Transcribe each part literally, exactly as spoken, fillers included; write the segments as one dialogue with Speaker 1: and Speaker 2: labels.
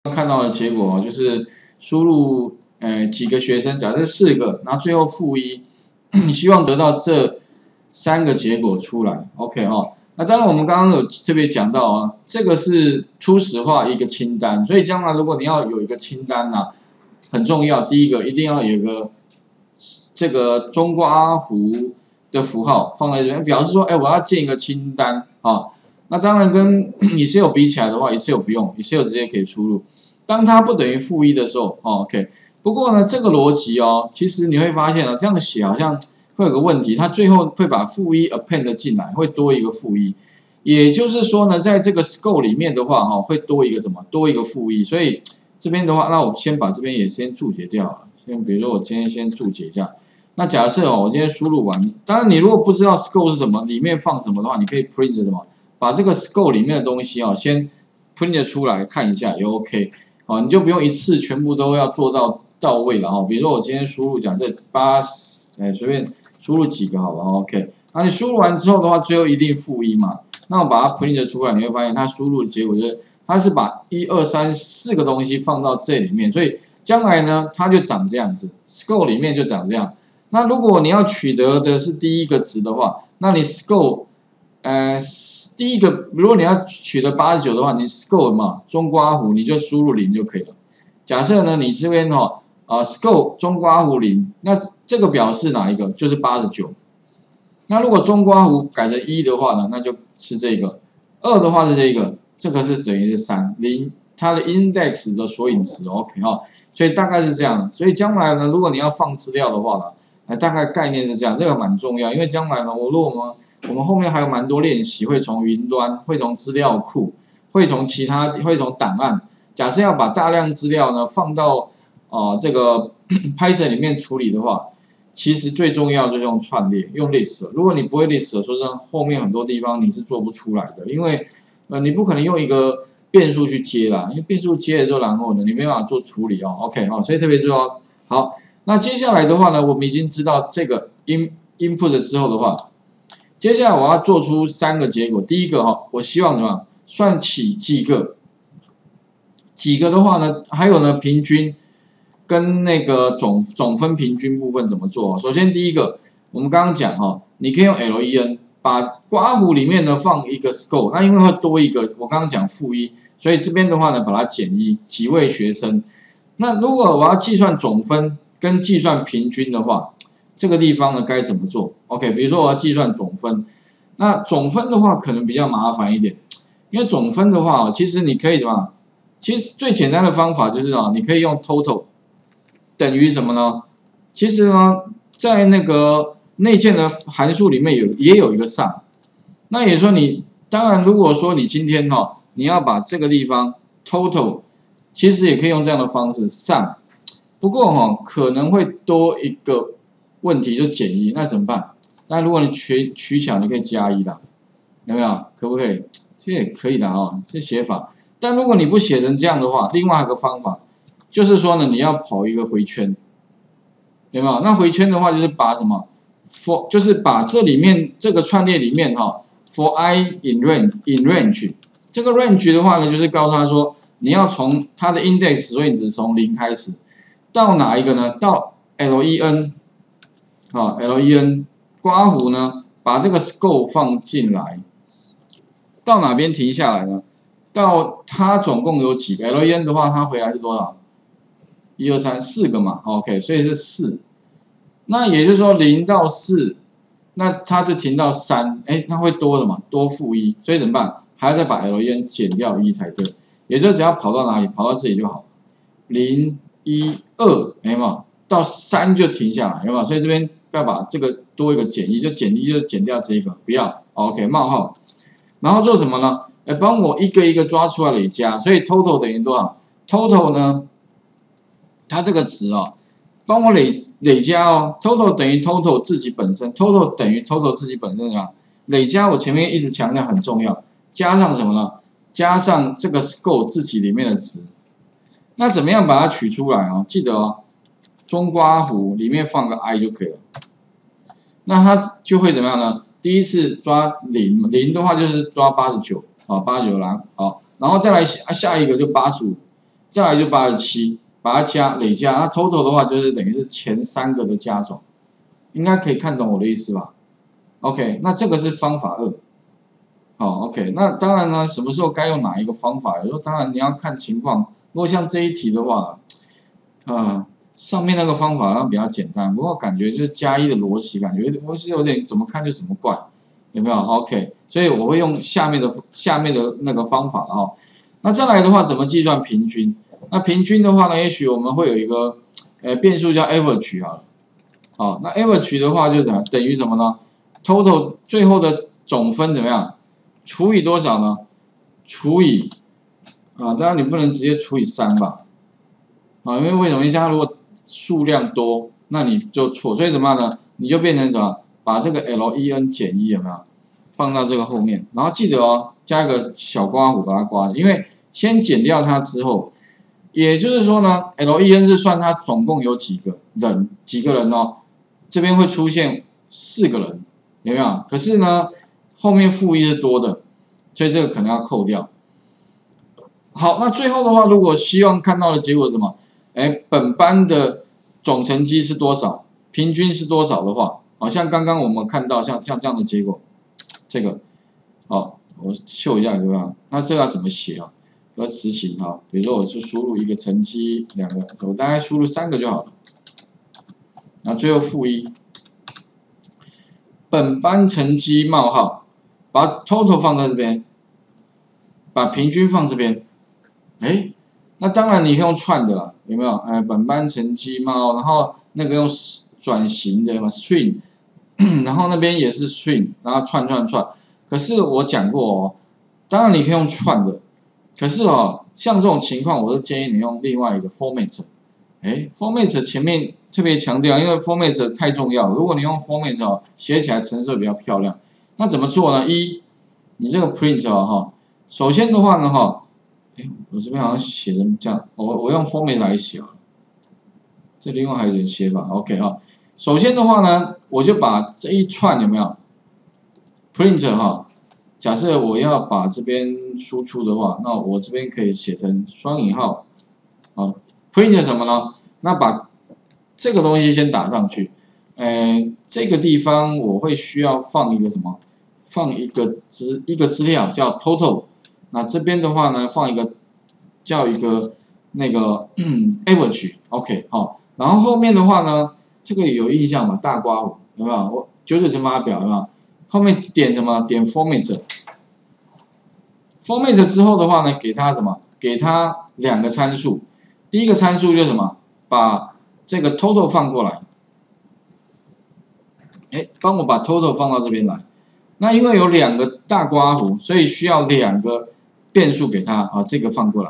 Speaker 1: 看到的结果就是输入呃几个学生，假设四个，然后最后负一，你希望得到这三个结果出来 ，OK 哈、哦。那当然我们刚刚有特别讲到啊，这个是初始化一个清单，所以将来如果你要有一个清单呐、啊，很重要，第一个一定要有一个这个中括弧的符号放在这边，表示说，哎，我要建一个清单啊。那当然跟 Excel 比起来的话 ，Excel 不用 ，Excel 直接可以输入。当它不等于负一的时候，哦 ，OK。不过呢，这个逻辑哦，其实你会发现啊，这样写好像会有个问题，它最后会把负一 append 进来，会多一个负一。也就是说呢，在这个 scope 里面的话，哈、哦，会多一个什么？多一个负一。所以这边的话，那我先把这边也先注解掉了。先比如说我今天先注解一下。那假设哦，我今天输入完，当然你如果不知道 scope 是什么，里面放什么的话，你可以 print 什么，把这个 scope 里面的东西哦，先 print 出来看一下也 OK。哦，你就不用一次全部都要做到到位了哈。比如说我今天输入假设八，哎，随便输入几个好了 ，OK。那你输入完之后的话，最后一定负一嘛。那我把它 print 出来，你会发现它输入的结果就是，它是把一二三四个东西放到这里面，所以将来呢，它就长这样子 ，scope 里面就长这样。那如果你要取得的是第一个值的话，那你 scope， 呃，第一个如果你要取得八十九的话，你 scope 嘛，中括弧你就输入零就可以了。假设呢，你这边哈、哦，啊 scope 中括弧零，那这个表示哪一个？就是八十九。那如果中括弧改成一的话呢，那就是这个；二的话是这个，这个是等于是三，零它的 index 的索引值 ，OK 哈、哦，所以大概是这样。所以将来呢，如果你要放资料的话呢，哎，大概概念是这样，这个蛮重要，因为将来呢，我如果我们我们后面还有蛮多练习，会从云端，会从资料库，会从其他，会从档案。假设要把大量资料呢放到啊、呃、这个 Python 里面处理的话。其实最重要就是用串列，用 list。如果你不会 list， 说真的，后面很多地方你是做不出来的，因为呃你不可能用一个变数去接啦，因为变数接了之后，然后呢你没办法做处理哦。OK 哈、哦，所以特别注意哦。好，那接下来的话呢，我们已经知道这个 in input 之后的话，接下来我要做出三个结果。第一个哈、哦，我希望什么？算起几个，几个的话呢，还有呢平均。跟那个总总分平均部分怎么做？首先第一个，我们刚刚讲哈，你可以用 len 把括弧里面呢放一个 scope， 那因为会多一个，我刚刚讲负一，所以这边的话呢把它减一，几位学生。那如果我要计算总分跟计算平均的话，这个地方呢该怎么做 ？OK， 比如说我要计算总分，那总分的话可能比较麻烦一点，因为总分的话，其实你可以怎么？其实最简单的方法就是啊，你可以用 total。等于什么呢？其实呢，在那个内建的函数里面有也有一个 sum， 那也说你当然如果说你今天哈、哦，你要把这个地方 total， 其实也可以用这样的方式 sum， 不过哈、哦、可能会多一个问题就减一，那怎么办？那如果你取取巧，你可以加一的，有没有？可不可以？这也可以的啊、哦，这写法。但如果你不写成这样的话，另外一个方法。就是说呢，你要跑一个回圈，有没有？那回圈的话，就是把什么 for， 就是把这里面这个串列里面哈 ，for i in range in range， 这个 range 的话呢，就是告诉他说，你要从它的 index 所以只从零开始，到哪一个呢？到 len， 啊 len 括弧呢，把这个 scope 放进来，到哪边停下来呢？到它总共有几个 len 的话，它回来是多少？一二三四个嘛 ，OK， 所以是四。那也就是说零到四，那它就停到三，哎，它会多什么？多负一，所以怎么办？还要再把 len 减掉一才对。也就只要跑到哪里，跑到这里就好。零、一、二，有没有？到三就停下来，有没有？所以这边要把这个多一个减一，就减一就减掉这个，不要 ，OK， 冒号。然后做什么呢？哎，帮我一个一个抓出来累加，所以 total 等于多少 ？total 呢？它这个值哦，帮我累累加哦 ，total 等于 total 自己本身 ，total 等于 total 自己本身啊，累加我前面一直强调很重要，加上什么呢？加上这个 scope 自己里面的值，那怎么样把它取出来哦？记得哦，中括弧里面放个 i 就可以了，那它就会怎么样呢？第一次抓零，零的话就是抓八十九啊，八十九啦，好，然后再来下下一个就八十五。 再来就八十七，把它加累加，那 total 的话就是等于是前三个的加总，应该可以看懂我的意思吧 ？OK， 那这个是方法二。好 ，OK， 那当然呢，什么时候该用哪一个方法？有时候当然你要看情况。如果像这一题的话，啊、呃，上面那个方法好像比较简单，不过感觉就是加一的逻辑，感觉我是有点怎么看就怎么怪，有没有 ？OK， 所以我会用下面的下面的那个方法哦。那再来的话，怎么计算平均？那平均的话呢，也许我们会有一个呃变数叫 average 好了。好，那 average 的话就怎么等于什么呢 ？total 最后的总分怎么样？除以多少呢？除以啊，当然你不能直接除以三吧？啊，因为为什么？像如果数量多，那你就错，所以怎么样呢？你就变成什么？把这个 len 减一有没有？放到这个后面，然后记得哦，加一个小刮弧把它刮，因为先减掉它之后，也就是说呢 ，len 是算它总共有几个人，几个人哦，这边会出现四个人，有没有？可是呢，后面负一是多的，所以这个可能要扣掉。好，那最后的话，如果希望看到的结果是什么？哎，本班的总成绩是多少？平均是多少的话，好像刚刚我们看到像像这样的结果，这个，好，我秀一下对吧？那这个要怎么写啊？要执行哈，比如说我就输入一个成绩，两个，我大概输入三个就好了。然后最后负一，本班成绩冒号，把 total 放在这边，把平均放这边。哎，那当然你可以用串的啦，有没有？哎，本班成绩冒，然后那个用转型的嘛 string， 然后那边也是 string， 然后串串串。可是我讲过哦，当然你可以用串的，可是哦，像这种情况，我是建议你用另外一个 format。哎 ，format 前面特别强调，因为 format 太重要。如果你用 format 哦，写起来成色比较漂亮。那怎么做呢？一，你这个 print 哦哈，首先的话呢哈。哎，我这边好像写成这样，我我用 format 来写啊。这另外还有点写法 ，OK 哈。首先的话呢，我就把这一串有没有 print 哈？假设我要把这边输出的话，那我这边可以写成双引号啊 ，print 什么呢？那把这个东西先打上去，呃，这个地方我会需要放一个什么？放一个资一个资料叫 total。那这边的话呢，放一个叫一个那个 average，OK， 好，然后后面的话呢，这个有印象吗？大刮弧有没有？我九九乘法表有没有？后面点什么？点 format，format 之后的话呢，给它什么？给它两个参数，第一个参数就是什么？把这个 total 放过来，哎，帮我把 total 放到这边来。那因为有两个大刮弧，所以需要两个变数给它啊，这个放过来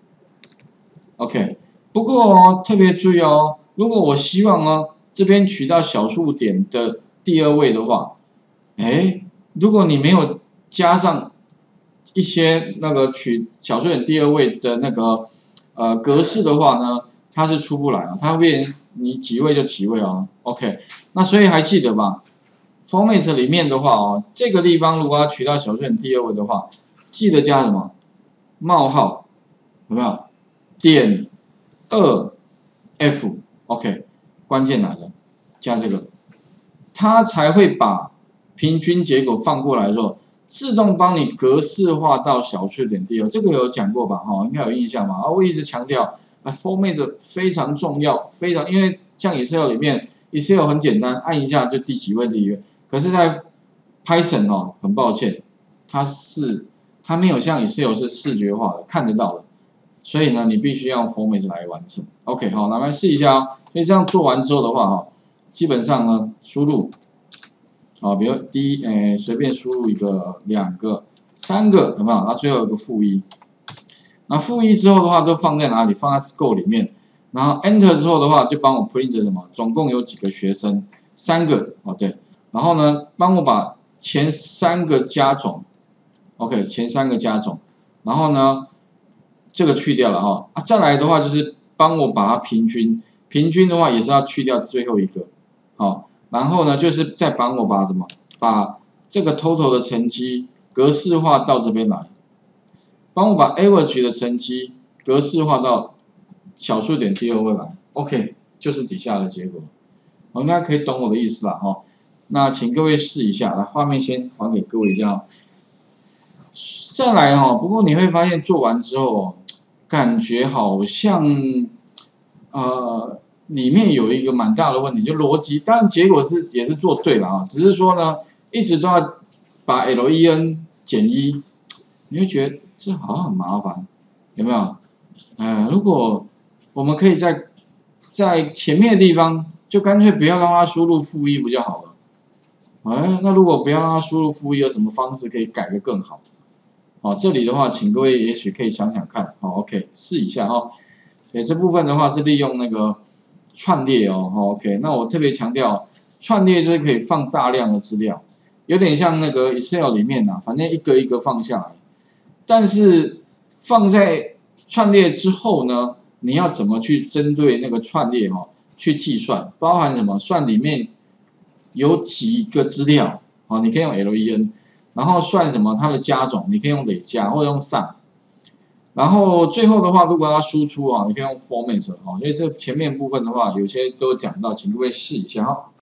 Speaker 1: ，OK。不过哦，特别注意哦，如果我希望哦这边取到小数点的第二位的话，哎，如果你没有加上一些那个取小数点第二位的那个呃格式的话呢，它是出不来啊，它会变你几位就几位啊 ，OK。那所以还记得吧 ？format 里面的话哦，这个地方如果要取到小数点第二位的话，记得加什么？冒号，有没有？点二 f，OK， 关键来了，加这个，它才会把平均结果放过来的时候，自动帮你格式化到小数点第二。这个有讲过吧？哈，应该有印象吧？啊，我一直强调，啊 ，format 非常重要，非常，因为像 Excel 里面 ，Excel 很简单，按一下就第几位第几位，可是，在 Python 哦，很抱歉，它是它没有像 Excel 是视觉化的，看得到的，所以呢，你必须要用 format 来完成。OK， 好，那来试一下哦。所以这样做完之后的话，哈，基本上呢，输入，啊，比如第一，诶，随便输入一个、两个、三个，有没有？然后最后有个负一，那负一之后的话，都放在哪里？放在 score 里面。然后 enter 之后的话，就帮我 print 什么？总共有几个学生？三个，哦对。然后呢，帮我把前三个加总 ，OK， 前三个加总，然后呢，这个去掉了哈，啊，再来的话就是帮我把它平均，平均的话也是要去掉最后一个，好，然后呢就是再帮我把什么，把这个 total 的成绩格式化到这边来，帮我把 average 的成绩格式化到小数点第二位来 ，OK， 就是底下的结果。我应该可以懂我的意思了哈。那请各位试一下，来画面先还给各位这样。再来哈，不过你会发现做完之后，感觉好像呃里面有一个蛮大的问题，就逻辑，当然结果是也是做对了啊，只是说呢，一直都要把 len 减一，你会觉得这好像很麻烦，有没有？呃，如果我们可以在在前面的地方，就干脆不要让它输入负一不就好了？哎，那如果不要让它输入负一，有什么方式可以改得更好？哦，这里的话，请各位也许可以想想看，好 ，OK， 试一下哈、哦。所以这部分的话是利用那个串列哦，好 ，OK。那我特别强调，串列就是可以放大量的资料，有点像那个 Excel 里面啊，反正一个一个放下来。但是放在串列之后呢，你要怎么去针对那个串列哈、哦、去计算，包含什么？算里面有几个资料啊、哦，你可以用 len。然后算什么？它的加总，你可以用累加或者用 sum。然后最后的话，如果要输出啊，你可以用 format 啊。因为这前面部分的话，有些都讲到，请各位试一下哈。